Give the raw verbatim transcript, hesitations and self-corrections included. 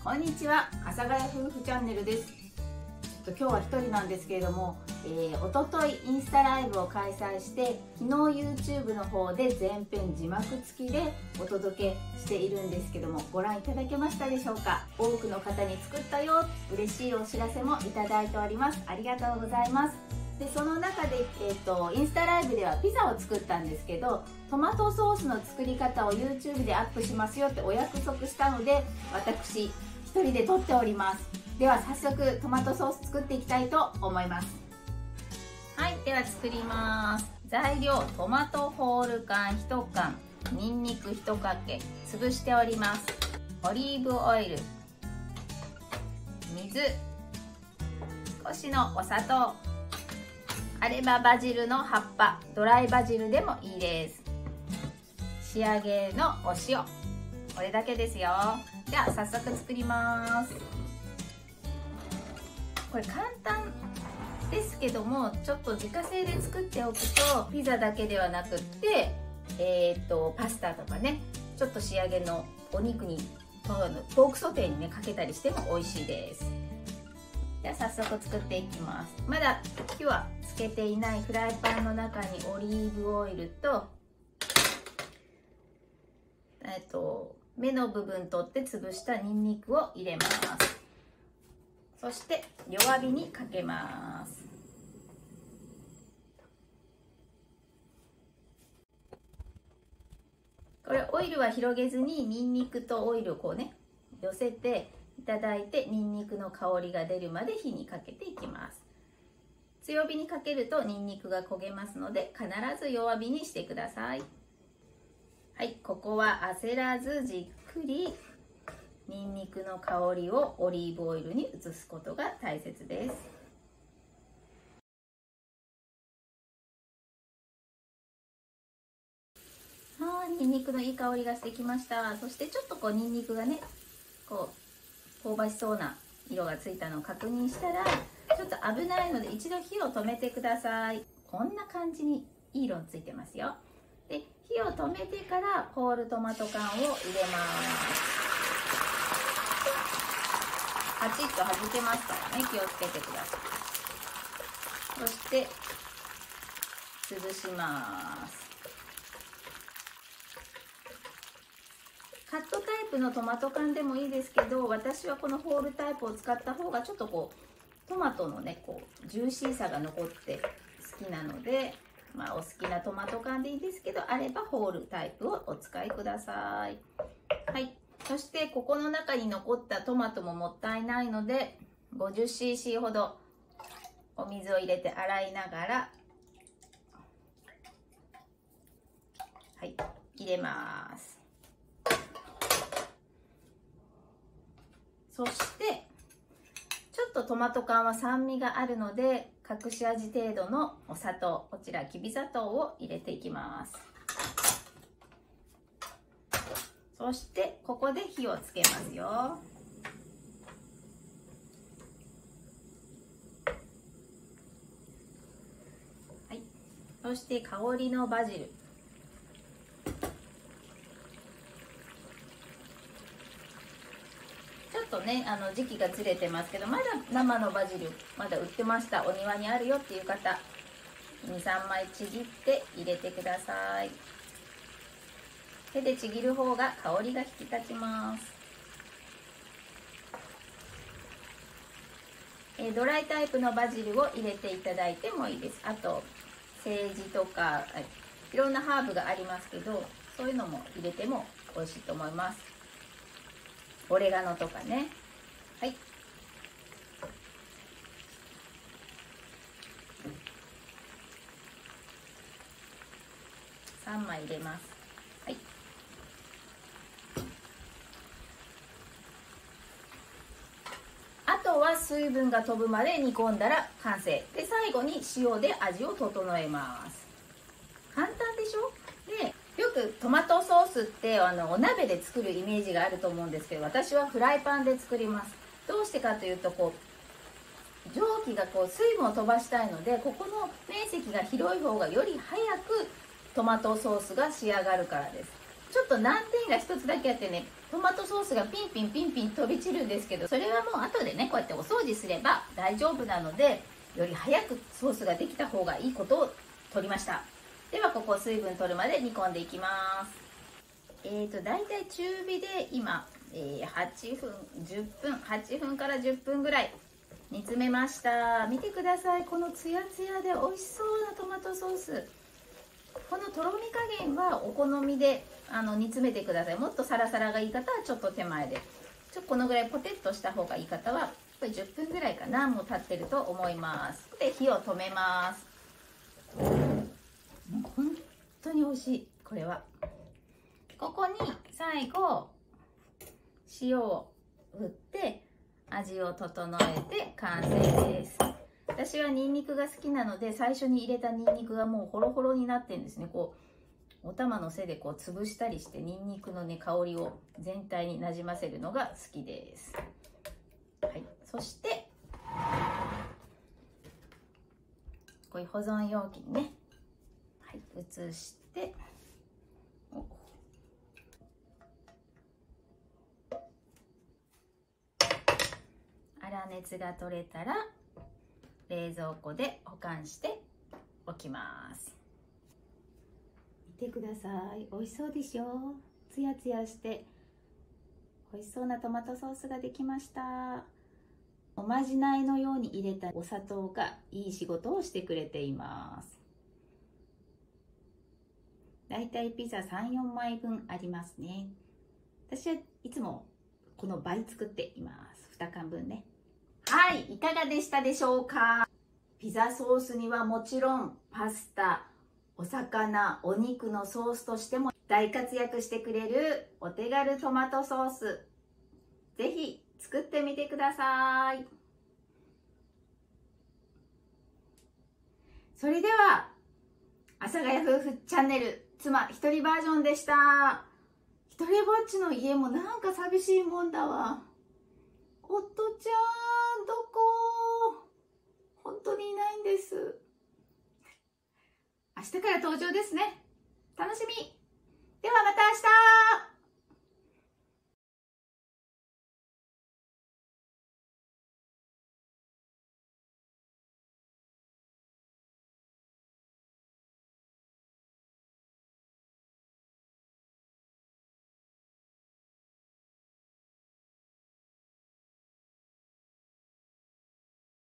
こんにちは、阿佐ヶ谷夫婦チャンネルです。ちょっと今日は一人なんですけれども、えー、おとといインスタライブを開催して、昨日 YouTube の方で全編字幕付きでお届けしているんですけども、ご覧いただけましたでしょうか。多くの方に作ったよ、嬉しいお知らせもいただいております。ありがとうございます。でその中で、えーと、インスタライブではピザを作ったんですけど、トマトソースの作り方を YouTube でアップしますよってお約束したので、私一人で撮っております。では早速トマトソース作っていきたいと思います。はい、では作ります。材料、トマトホール缶いち缶、にんにくいちかけ、潰しております。オリーブオイル、水、少しのお砂糖、あればバジルの葉っぱ、ドライバジルでもいいです。仕上げのお塩、これだけですよ。じゃあ早速作ります。これ簡単ですけども、ちょっと自家製で作っておくとピザだけではなくって、えー、とパスタとかね、ちょっと仕上げのお肉にポークソテーにねかけたりしても美味しいです。じゃあ早速作っていきます。まだ火はつけていないフライパンの中にオリーブオイルと、えっと芽の部分取って潰したニンニクを入れます。そして弱火にかけます。これオイルは広げずにニンニクとオイルをこうね寄せていただいて、ニンニクの香りが出るまで火にかけていきます。強火にかけるとニンニクが焦げますので、必ず弱火にしてください。はい、ここは焦らずじっくりニンニクの香りをオリーブオイルに移すことが大切です。はい、ニンニクのいい香りがしてきました。そしてちょっとこうニンニクがねこう香ばしそうな色がついたのを確認したら、ちょっと危ないので一度火を止めてください。こんな感じにいい色ついてますよ。で火を止めてからホールトマト缶を入れます。パチッと弾けますからね、気をつけてください。そして潰します。カットタイプのトマト缶でもいいですけど、私はこのホールタイプを使った方がちょっとこうトマトのねこうジューシーさが残って好きなので、まあ、お好きなトマト缶でいいですけど、あればホールタイプをお使いください。はい、そしてここの中に残ったトマトももったいないので ごじゅっシーシー ほどお水を入れて洗いながら、はい、入れます。そしてちょっとトマト缶は酸味があるので、隠し味程度のお砂糖、こちらきび砂糖を入れていきます。そしてここで火をつけますよ。はい、そして香りのバジル、ちょっとねあの時期がずれてますけど、まだ生のバジルまだ売ってました。お庭にあるよっていう方、にさんまいちぎって入れてください。手でちぎる方が香りが引き立ちます。えドライタイプのバジルを入れていただいてもいいです。あとセージとかいろんなハーブがありますけど、そういうのも入れても美味しいと思います。オレガノとかね。はい、さんまい入れます。はい、あとは水分が飛ぶまで煮込んだら完成で、最後に塩で味を整えます。簡単でしょ。でよくトマトソースってあのお鍋で作るイメージがあると思うんですけど、私はフライパンで作ります。どうしてかというと、こう蒸気がこう水分を飛ばしたいので、ここの面積が広い方がより早くトマトソースが仕上がるからです。 ちょっと難点が一つだけあってね、トマトソースがピンピンピンピン飛び散るんですけど、それはもう後でねこうやってお掃除すれば大丈夫なので、より早くソースができた方がいいことを取りました。ではここ水分取るまで煮込んでいきます。えーとだいたい中火で今、えー、はちふんじゅっぷんはちふんからじゅっぷんぐらい煮詰めました。見てください、このツヤツヤで美味しそうなトマトソース。このとろみ加減はお好みであの煮詰めてください。もっとサラサラがいい方はちょっと手前で、ちょっとこのぐらいポテッとした方がいい方はこれじゅっぷんぐらいかな、もう経ってると思います。で火を止めます。本当に美味しい。これはここに最後塩を振って味を整えて完成です。私はニンニクが好きなので、最初に入れたニンニクがもうホロホロになってるんですね。こうお玉の背でこう潰したりしてニンニクのね香りを全体になじませるのが好きです。はい、そしてこういう保存容器にね、はい、移して粗熱が取れたら冷蔵庫で保管しておきます。見てください、美味しそうでしょ。ツヤツヤして美味しそうなトマトソースができました。おまじないのように入れたお砂糖がいい仕事をしてくれています。だいたいピザさん、よんまいぶんありますね。私はいつもこの倍作っています。にかんぶんね。はい、いかがでしたでしょうか。ピザソースにはもちろんパスタ、お魚、お肉のソースとしても大活躍してくれるお手軽トマトソース。ぜひ作ってみてください。それでは、阿佐ヶ谷夫婦チャンネル妻一人バージョンでした。一人ぼっちの家もなんか寂しいもんだわ。夫ちゃん、どこ？本当にいないんです。明日から登場ですね。楽しみ。ではまた明日。